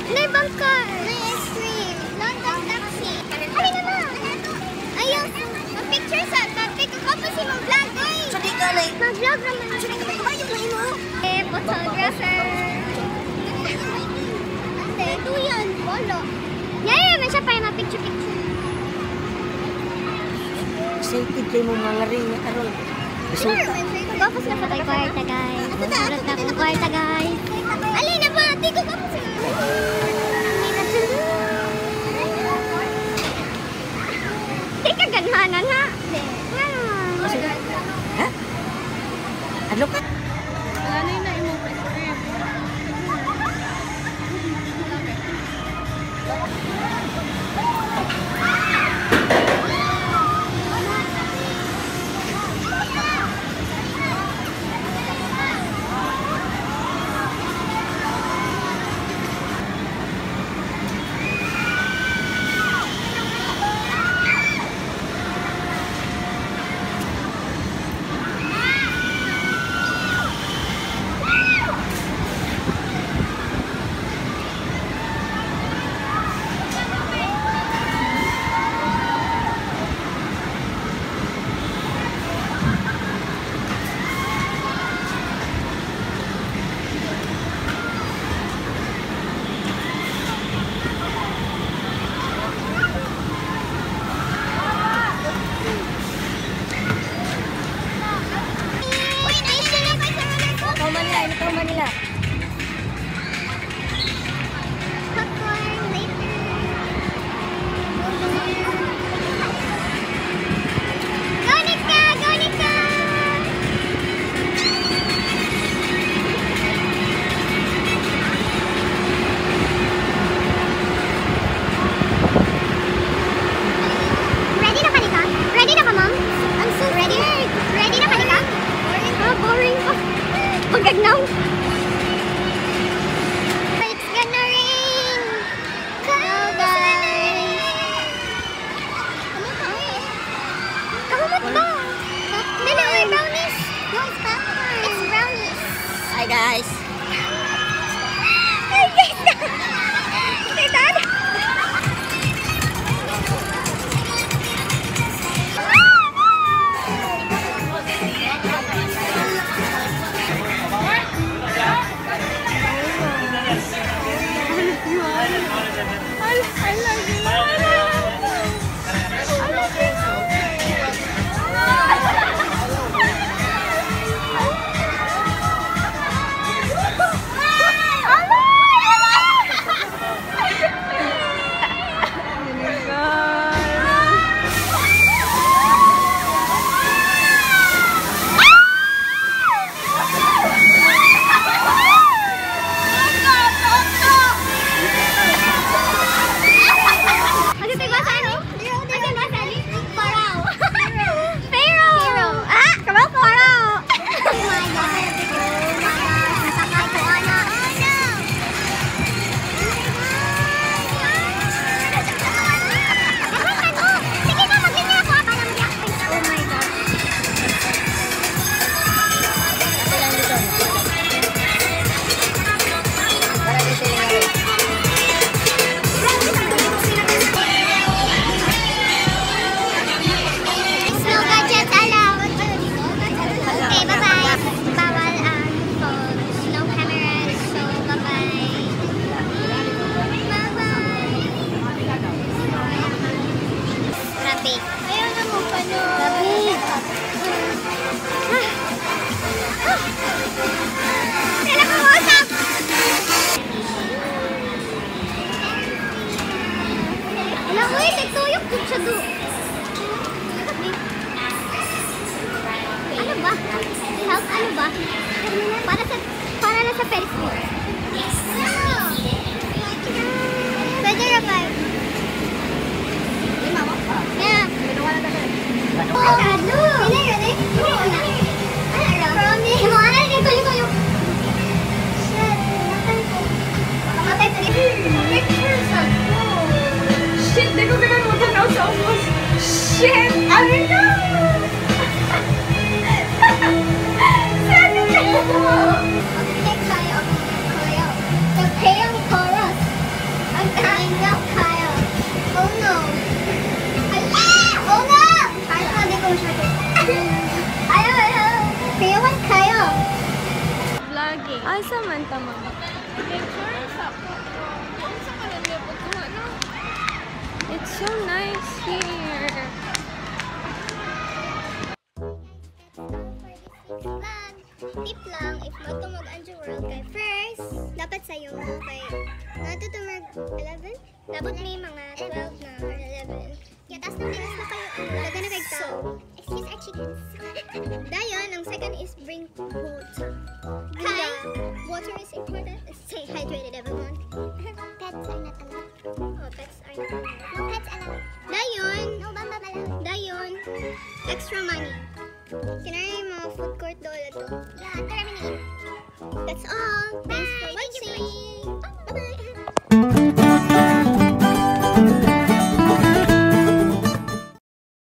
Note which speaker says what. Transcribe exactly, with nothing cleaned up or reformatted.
Speaker 1: May bangkar. May ice cream. London taxi. Ay naman. Ayaw. Mag-picture sa. Mag-picture ko pa si mag-vlog. Ay.
Speaker 2: Sabi ka na.
Speaker 1: Mag-vlog naman.
Speaker 2: Sabi ka na. Kumain yung mo.
Speaker 1: Eh, photographer. Ate, ito yan. Bolo. Yeah, man siya pa yung mag-picture-picture.
Speaker 2: Excited kayo mong mga ring na karoon.
Speaker 1: Gopos na po tayo kwarta, guys. Masulot na akong kwarta, guys. Alin na ba? Di ko gopos na. Di ka ganhanan, ha?
Speaker 2: Ha? Ano ka?
Speaker 3: Wala na yung mo ice cream.
Speaker 2: Ito Manila.
Speaker 1: Popcorn later. Go Nika! Go Nika! Ready na ka Nika? Ready na ka mom? I'm so ready. Ready na ka Nika? Ah, boring pa. Pagagnaw. It's gonna rain. Go guys. Kamot ba? Dali, oy, brownies. No, it's popcorn. It's brownies.
Speaker 2: Hi guys.
Speaker 1: Hi guys. Say that. Ano ba? Help, ano ba? Para sa, para na sa Ferris wheel. Pwede na ba? Yeah. Oh, ano? Hindi, hindi. Ano, promise. Ano, ano, ano, tuloy ko yung... Shit, namatay ko. Namatay ko. Pictures ako.
Speaker 3: Shit, di ko pinanood na sa ubos. Shit! Ano na? Sabi ka!
Speaker 1: Next tayo.
Speaker 3: Ay, samanta mo. Picture sa sa kanila po no? It's so nice here.
Speaker 1: Tip lang, if mo mag Anjo World kay first, dapat sa'yo kay nato to mag eleven? Dapat may mga twelve na or eleven. Yeah, tas nang bilis na kayo. Daga na kay tao. Excuse our chickens. Dayon, ang second is bring water. Hi! Water is important. Stay hydrated, everyone. Pets are not allowed. Oh, pets are not allowed. No pets allowed. Dayon! No bamba allowed. Dayon, extra money. Kinaya yung mga food court doon ito. Yeah, karami na